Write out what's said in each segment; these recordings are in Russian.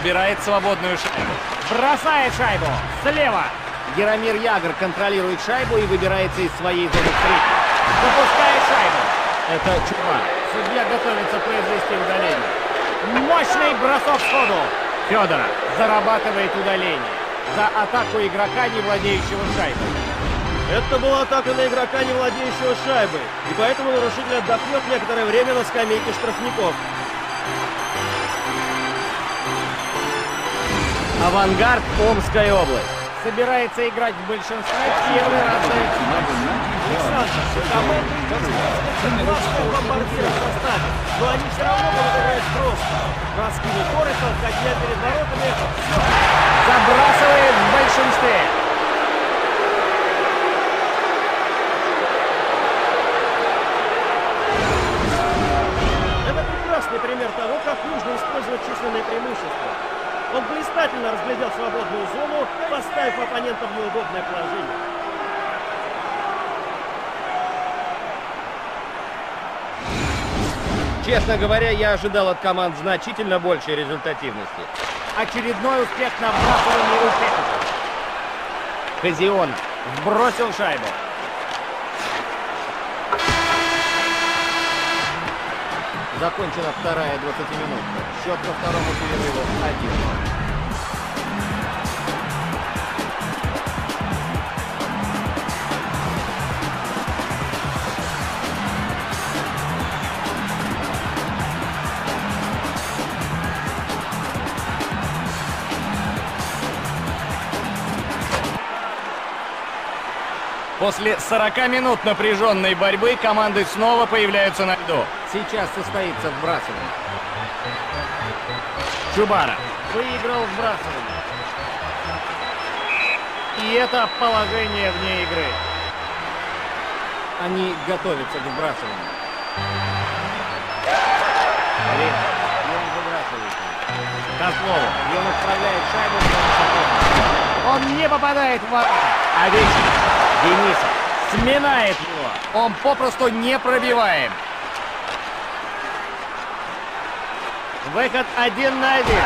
подбирает свободную шайбу. Бросает шайбу. Слева. Яромир Ягр контролирует шайбу и выбирается из своей зоны встречи. Запускает шайбу. Это Чубар. Судья готовится произвести удаление. Мощный бросок сходу. Федоров зарабатывает удаление за атаку игрока, не владеющего шайбой. Это была атака на игрока, не владеющего шайбой. И поэтому нарушитель отдохнет некоторое время на скамейке штрафников. Авангард, Омская область. Собирается играть в большинстве первый раз за этим. Александр, команды классная бомбардира в составе, но они все равно будут играть просто. Броски не коротко, ходья перед воротами. Забрасывает в большинстве. Это прекрасный пример того, как нужно использовать численные преимущества. Он блистательно разглядел свободную зону, поставив оппонента в неудобное положение. Честно говоря, я ожидал от команд значительно большей результативности. Очередной успех на вбрасывании у Петра. Казион вбросил шайбу. Закончена вторая 20-минутка. Счет ко второму перерыву 1-0. После 40 минут напряженной борьбы команды снова появляются на льду. Сейчас состоится вбрасывание. Чубара выиграл вбрасывание. И это положение вне игры. Они готовятся к вбрасыванию. Он выбрасывает. Козлову. И он отправляет шайбу в зону соперника. Он не попадает в ворота. Овечкин. Денисов сминает его. Он попросту не пробиваем. Выход 1 на 1.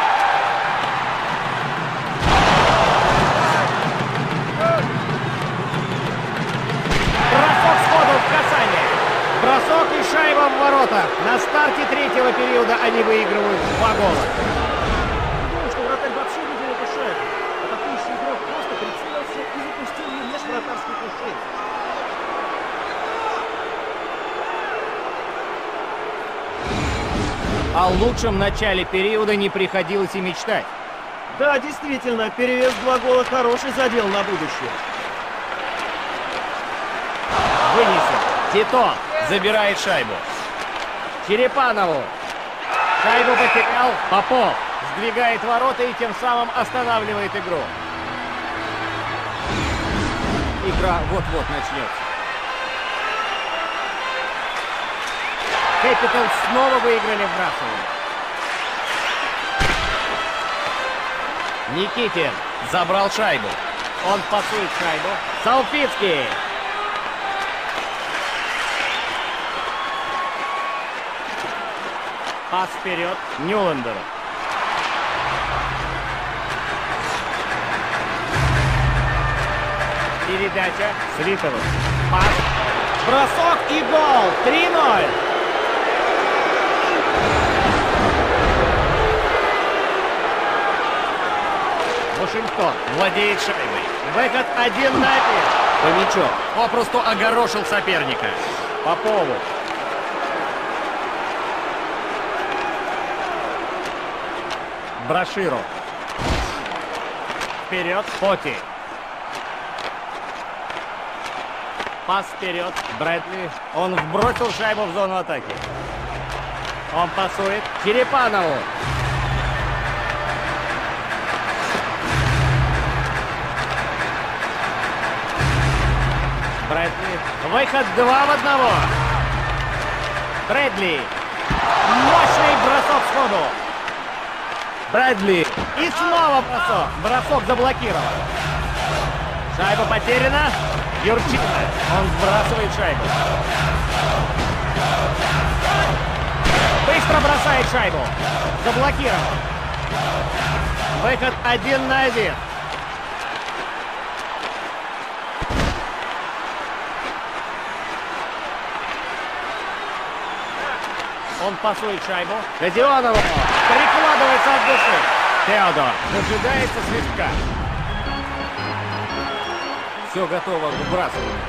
Бросок сходу в касание. Бросок и шайба в ворота. На старте третьего периода они выигрывают 2 гола. Думаю, что вратарь вообще видел эту шайбу. Атакующий игрок просто прицелился и запустил ее меж вратарских ушей. О лучшем начале периода не приходилось и мечтать. Да, действительно, перевес 2 гола хороший задел на будущее. Вынесен. Тито Забирает шайбу. Черепанову. Шайбу потерял. Попов сдвигает ворота и тем самым останавливает игру. Игра вот-вот начнется. Кэпитал снова выиграли вбрасывание. Никитин. Забрал шайбу. Он пасует шайбу. Салфицкий. Пас вперед Нюландеру. Передача Слитову. Пас. Бросок и гол. 3-0. Вашингтон Владеет шайбой. Выход 1 на 1. Хомячок. Попросту огорошил соперника. Попову. Браширу. Вперед. Поти. Пас вперед. Брэдли. Он вбросил шайбу в зону атаки. Он пасует. Черепанову. Брэдли. Выход 2 в 1. Брэдли. Мощный бросок сходу. Брэдли. И снова бросок. Бросок заблокирован. Шайба потеряна. Юрчина. Он сбрасывает шайбу. Быстро бросает шайбу. Заблокирован. Выход 1 на 1. Он пасует шайбу. Родионову. Прикладывается от души. Теодор дожидается свистка. Все готово к выбрасыванию.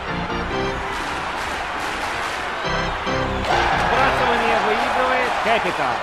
Выбрасывание выигрывает Капитал.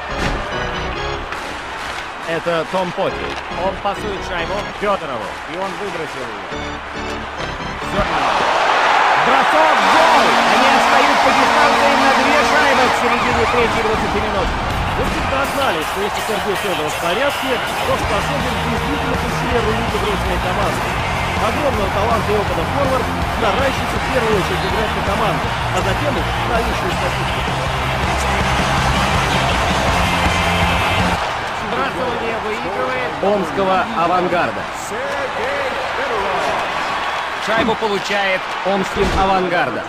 Это Том Поти. Он пасует шайбу Федорову. И он выбросил ее. Все. Бросок, гол! Они отстают по дистанции на 2 шайбы в середине 3-й 20 минут. Вы всегда знали, что если Сергей Федоров в порядке, то способен действительно усилить рулить игрочной команды. Огромного таланта и опыта форвард, старающийся в первую очередь играть на команду, а затем уж на личную статистику. Сбрасывание выигрывает Омского «Авангарда». Шайбу получает Омским «Авангардом».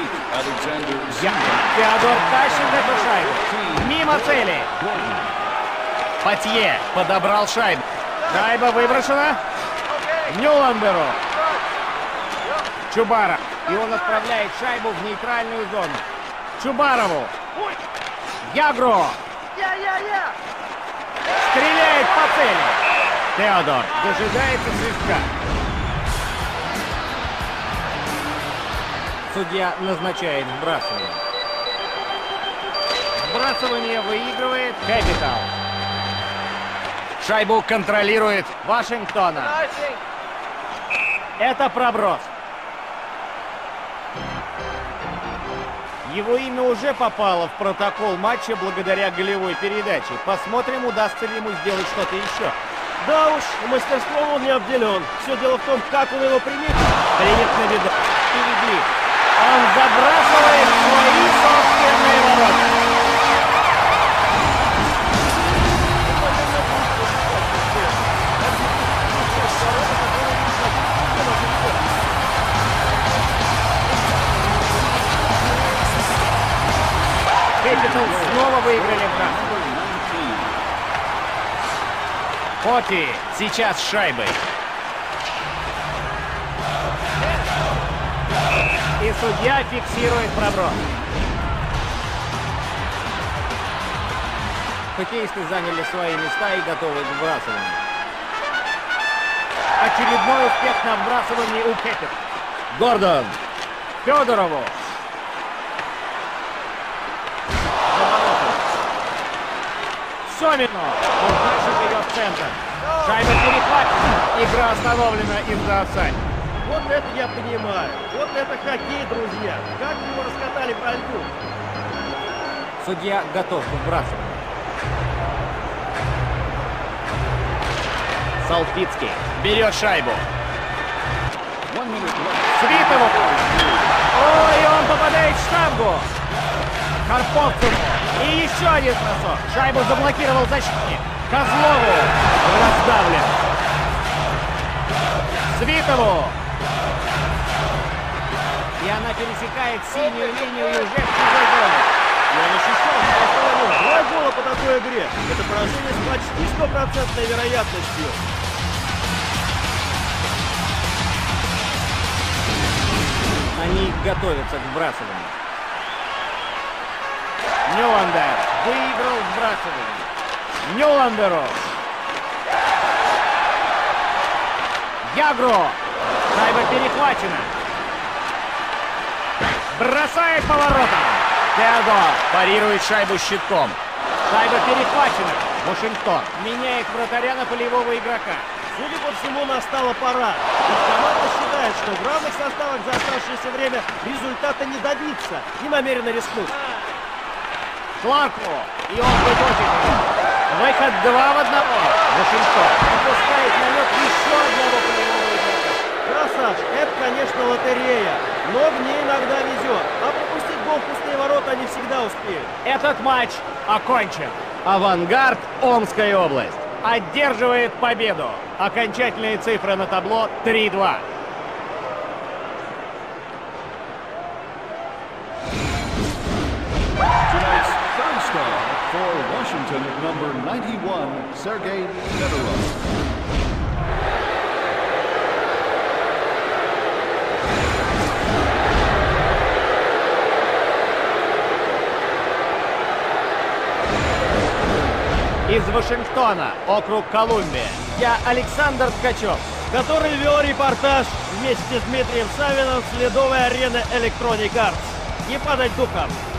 Теодор тащит эту шайбу. Мимо цели. Патье подобрал шайбу. Шайба выброшена. Нюландеру. Чубаров. И он отправляет шайбу в нейтральную зону. Чубарову. Ягро. Стреляет по цели. Теодор дожидается свистка. Судья назначает сбрасывание. Сбрасывание выигрывает Капитал. Шайбу контролирует Вашингтона. Это проброс. Его имя уже попало в протокол матча благодаря голевой передаче. Посмотрим, удастся ли ему сделать что-то еще. Да уж, мастерством он не обделен. Все дело в том, как он его примет. Принят на виду. Впереди. Он забрасывает свои собственные ворота. Капитал снова выиграли в Поти сейчас с шайбой. И судья фиксирует проброс. Хоккеисты заняли свои места и готовы к вбрасыванию. Очередной успех на вбрасывании у Кэппет. Гордон. Федорову. Сомину. Он дальше берет центр. Шайба перехвачена. Игра остановлена из-за офсайда. Вот это я понимаю. Вот это хоккей, друзья. Как его раскатали по льду. Судья готов к вбрасыванию. Салфицкий берет шайбу. Свитову. Ой, он попадает в штангу. Карповцеву. И еще один бросок. Шайбу заблокировал защитник. Козлову. Раздавлен. Свитову. И она пересекает синюю линию и уже в чужой зоне. И он ощущал, что 2 гола по такой игре. Это поражение с почти 100% вероятностью. Они готовятся к вбрасыванию. Нюландер выиграл вбрасывание. Нюландеру. Ягро. Шайба перехвачена. Бросает поворотом. Теодор парирует шайбу щитком. Шайба перехвачена. Вашингтон меняет вратаря на полевого игрока. Судя по всему, настала пора. Ведь команда считает, что в равных составах за оставшееся время результата не добиться. Не намерена рискнуть. Кларку. И он выводит его. Выход 2 в 1. Вашингтон опускает на лед еще одного полевого игрока. Да, Саш, это, конечно, лотерея. Но в ней иногда везет. А пропустить гол в пустые ворота они всегда успеют. Этот матч окончен. Авангард, Омская область, одерживает победу. Окончательные цифры на табло 3-2. Tonight's third star For Washington, number 91, Sergei Fedorov. Из Вашингтона, округ Колумбия. Я Александр Ткачев. Который вел репортаж вместе с Дмитрием Савиным с ледовой арены Electronic Arts. Не падать духом.